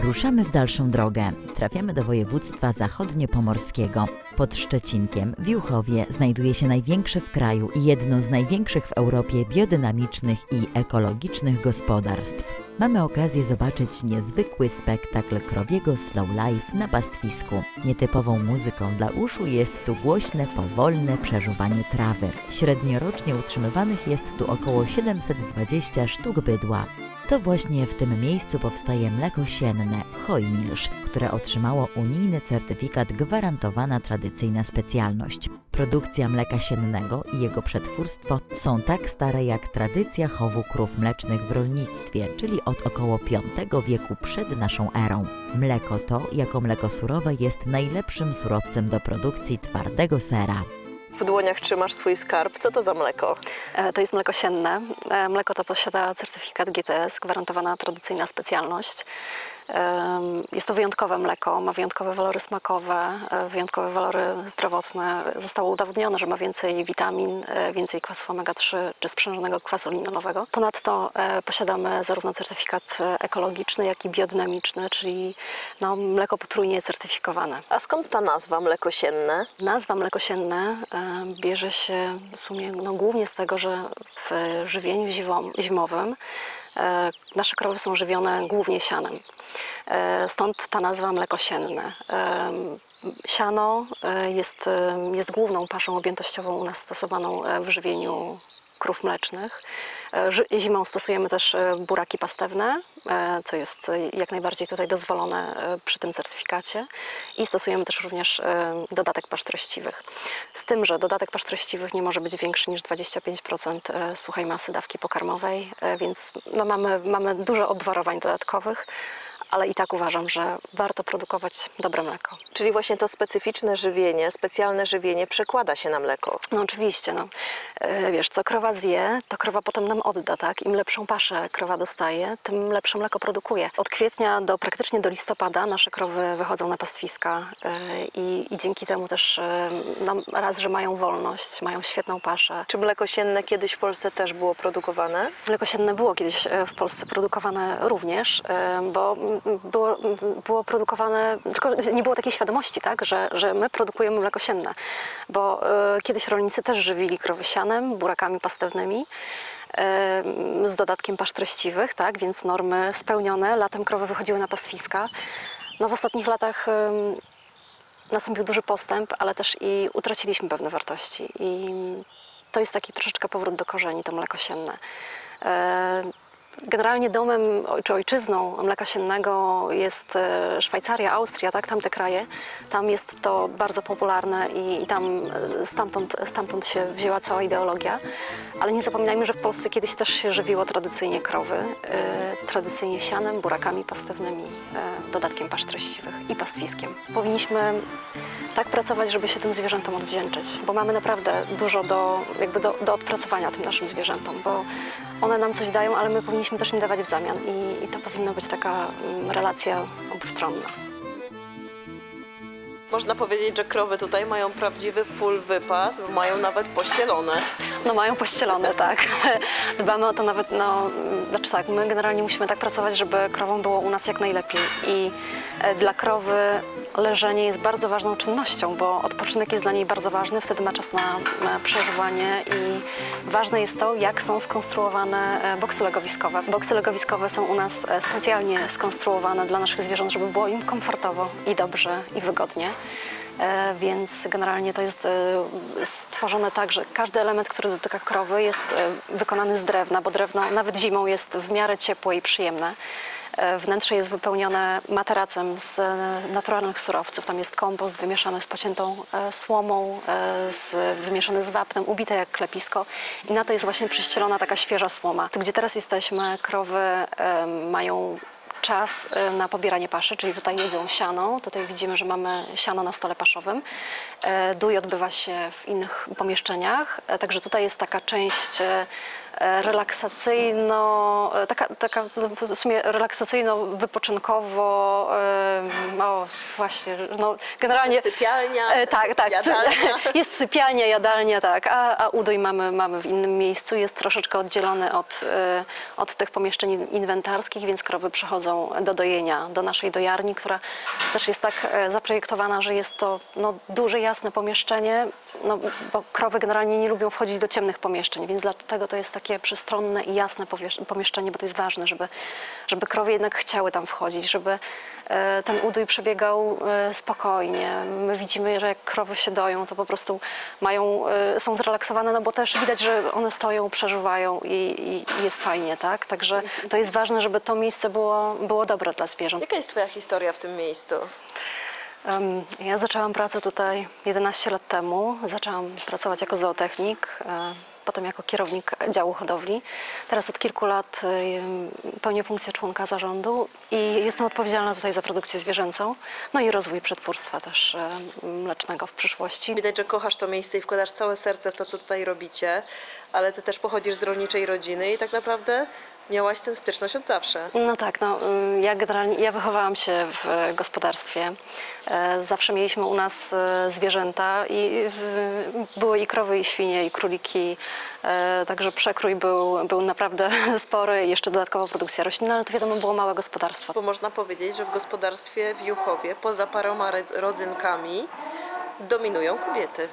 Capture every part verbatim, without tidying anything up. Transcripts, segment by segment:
Ruszamy w dalszą drogę. Trafiamy do województwa zachodniopomorskiego. Pod Szczecinkiem, w Juchowie, znajduje się największe w kraju i jedno z największych w Europie biodynamicznych i ekologicznych gospodarstw. Mamy okazję zobaczyć niezwykły spektakl krowiego slow life na pastwisku. Nietypową muzyką dla uszu jest tu głośne, powolne przeżuwanie trawy. Średniorocznie utrzymywanych jest tu około siedemset dwadzieścia sztuk bydła. To właśnie w tym miejscu powstaje mleko sienne Hojmilsz, które otrzymało unijny certyfikat gwarantowana tradycyjna specjalność. Produkcja mleka siennego i jego przetwórstwo są tak stare jak tradycja chowu krów mlecznych w rolnictwie, czyli od około piątego wieku przed naszą erą. Mleko to, jako mleko surowe, jest najlepszym surowcem do produkcji twardego sera. W dłoniach trzymasz swój skarb. Co to za mleko? To jest mleko sienne. Mleko to posiada certyfikat G T S, gwarantowana tradycyjna specjalność. Jest to wyjątkowe mleko, ma wyjątkowe walory smakowe, wyjątkowe walory zdrowotne. Zostało udowodnione, że ma więcej witamin, więcej kwasu omega trzy czy sprzężonego kwasu linolowego. Ponadto posiadamy zarówno certyfikat ekologiczny, jak i biodynamiczny, czyli no, mleko potrójnie certyfikowane. A skąd ta nazwa mleko sienne? Nazwa mleko sienne bierze się w sumie no, głównie z tego, że w żywieniu zimowym nasze krowy są żywione głównie sianem. Stąd ta nazwa mleko sienne. Siano jest, jest główną paszą objętościową u nas stosowaną w żywieniu krów mlecznych. Zimą stosujemy też buraki pastewne, co jest jak najbardziej tutaj dozwolone przy tym certyfikacie. I stosujemy też również dodatek pasz treściwych. Z tym, że dodatek pasz treściwych nie może być większy niż dwadzieścia pięć procent suchej masy dawki pokarmowej, więc no mamy, mamy dużo obwarowań dodatkowych, ale i tak uważam, że warto produkować dobre mleko. Czyli właśnie to specyficzne żywienie, specjalne żywienie przekłada się na mleko. No oczywiście, no. Wiesz, co krowa zje, to krowa potem nam odda, tak? Im lepszą paszę krowa dostaje, tym lepsze mleko produkuje. Od kwietnia do praktycznie do listopada nasze krowy wychodzą na pastwiska i, i dzięki temu też no, raz, że mają wolność, mają świetną paszę. Czy mleko sienne kiedyś w Polsce też było produkowane? Mleko sienne było kiedyś w Polsce produkowane również, bo Było, było produkowane, tylko nie było takiej świadomości, tak, że, że my produkujemy mleko sienne, bo y, kiedyś rolnicy też żywili krowy sianem, burakami pastewnymi, y, z dodatkiem pasz treściwych, tak, więc normy spełnione, latem krowy wychodziły na pastwiska. No, w ostatnich latach y, nastąpił duży postęp, ale też i utraciliśmy pewne wartości i to jest taki troszeczkę powrót do korzeni, to mleko sienne. Y, Generalnie domem czy ojczyzną mleka siennego jest Szwajcaria, Austria, tak, tamte kraje. Tam jest to bardzo popularne i, i tam stamtąd, stamtąd się wzięła cała ideologia. Ale nie zapominajmy, że w Polsce kiedyś też się żywiło tradycyjnie krowy, y, tradycyjnie sianem, burakami pastewnymi, y, dodatkiem pasz treściwych i pastwiskiem. Powinniśmy tak pracować, żeby się tym zwierzętom odwdzięczyć, bo mamy naprawdę dużo do, jakby do, do odpracowania tym naszym zwierzętom, bo one nam coś dają, ale my powinniśmy też im dawać w zamian i, i to powinna być taka relacja obustronna. Można powiedzieć, że krowy tutaj mają prawdziwy full wypas, bo mają nawet pościelone. No mają pościelone, tak. Dbamy o to nawet, no, znaczy tak, my generalnie musimy tak pracować, żeby krowom było u nas jak najlepiej i dla krowy leżenie jest bardzo ważną czynnością, bo odpoczynek jest dla niej bardzo ważny, wtedy ma czas na, na przeżywanie i ważne jest to, jak są skonstruowane boksy legowiskowe. Boksy legowiskowe są u nas specjalnie skonstruowane dla naszych zwierząt, żeby było im komfortowo i dobrze i wygodnie. E, więc generalnie to jest e, stworzone tak, że każdy element, który dotyka krowy, jest e, wykonany z drewna, bo drewno nawet zimą jest w miarę ciepłe i przyjemne. E, wnętrze jest wypełnione materacem z e, naturalnych surowców. Tam jest kompost wymieszany z pociętą e, słomą, e, z, wymieszany z wapnem, ubite jak klepisko i na to jest właśnie przyścielona taka świeża słoma. Tu, gdzie teraz jesteśmy, krowy e, mają czas na pobieranie paszy, czyli tutaj jedzą siano. Tutaj widzimy, że mamy siano na stole paszowym. Dój odbywa się w innych pomieszczeniach, także tutaj jest taka część e, relaksacyjno, e, taka, taka w sumie relaksacyjno-wypoczynkowo, e, no właśnie, no generalnie... Sypialnia, e, tak, tak, jadalnia. jest sypialnia, jadalnia, tak, a, a udoj mamy, mamy w innym miejscu, jest troszeczkę oddzielony od, e, od tych pomieszczeń inwentarskich, więc krowy przychodzą do dojenia, do naszej dojarni, która też jest tak e, zaprojektowana, że jest to no, duże, jasne pomieszczenie, no, bo krowy generalnie nie lubią wchodzić do ciemnych pomieszczeń, więc dlatego to jest takie przestronne i jasne pomieszczenie, bo to jest ważne, żeby, żeby krowy jednak chciały tam wchodzić, żeby e, ten udój przebiegał e, spokojnie. My widzimy, że jak krowy się doją, to po prostu mają, e, są zrelaksowane, no bo też widać, że one stoją, przeżuwają i, i, i jest fajnie, tak? Także to jest ważne, żeby to miejsce było, było dobre dla zwierząt. Jaka jest Twoja historia w tym miejscu? Um, ja zaczęłam pracę tutaj jedenaście lat temu. Zaczęłam pracować jako zootechnik, e, potem jako kierownik działu hodowli. Teraz od kilku lat e, pełnię funkcję członka zarządu i jestem odpowiedzialna tutaj za produkcję zwierzęcą, no i rozwój przetwórstwa też e, mlecznego w przyszłości. Widać, że kochasz to miejsce i wkładasz całe serce w to, co tutaj robicie, ale Ty też pochodzisz z rolniczej rodziny i tak naprawdę miałaś z tym styczność od zawsze. No tak, no, ym, ja generalnie ja wychowałam się w gospodarstwie. E, Zawsze mieliśmy u nas e, zwierzęta i y, były i krowy, i świnie, i króliki. E, Także przekrój był, był naprawdę spory i jeszcze dodatkowo produkcja roślinna, ale to wiadomo było małe gospodarstwo. Bo można powiedzieć, że w gospodarstwie w Juchowie poza paroma red- rodzynkami dominują kobiety.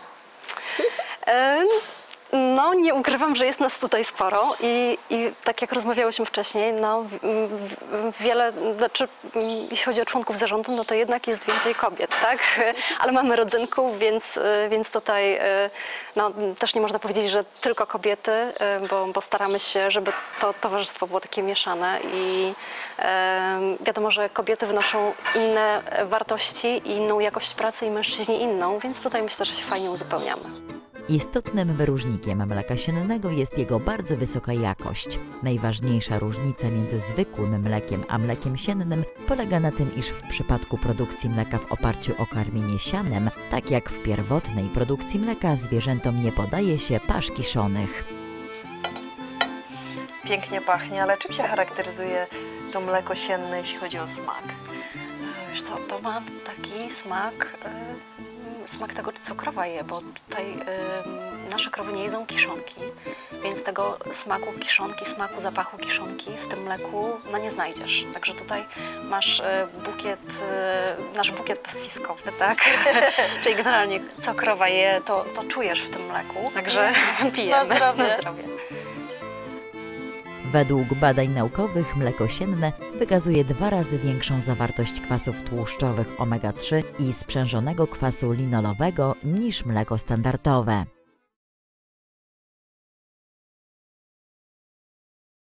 E, No, nie ukrywam, że jest nas tutaj sporo i, i tak jak rozmawiałyśmy wcześniej, no, w- w- wiele, znaczy, jeśli chodzi o członków zarządu, no to jednak jest więcej kobiet, tak? Ale mamy rodzynków, więc, więc tutaj no, też nie można powiedzieć, że tylko kobiety, bo, bo staramy się, żeby to towarzystwo było takie mieszane i e, wiadomo, że kobiety wnoszą inne wartości i inną jakość pracy i mężczyźni inną, więc tutaj myślę, że się fajnie uzupełniamy. Istotnym wyróżnikiem mleka siennego jest jego bardzo wysoka jakość. Najważniejsza różnica między zwykłym mlekiem a mlekiem siennym polega na tym, iż w przypadku produkcji mleka w oparciu o karmienie sianem, tak jak w pierwotnej produkcji mleka, zwierzętom nie podaje się pasz kiszonych. Pięknie pachnie, ale czym się charakteryzuje to mleko sienne, jeśli chodzi o smak? Wiesz co, to ma taki smak, y, smak tego, co krowa je, bo tutaj y, nasze krowy nie jedzą kiszonki, więc tego smaku kiszonki, smaku zapachu kiszonki w tym mleku no, nie znajdziesz. Także tutaj masz y, bukiet, y, nasz bukiet pastwiskowy, tak? Czyli generalnie co krowa je, to, to czujesz w tym mleku, także pijemy. Na zdrowie. Na zdrowie. Według badań naukowych mleko sienne wykazuje dwa razy większą zawartość kwasów tłuszczowych omega trzy i sprzężonego kwasu linolowego niż mleko standardowe.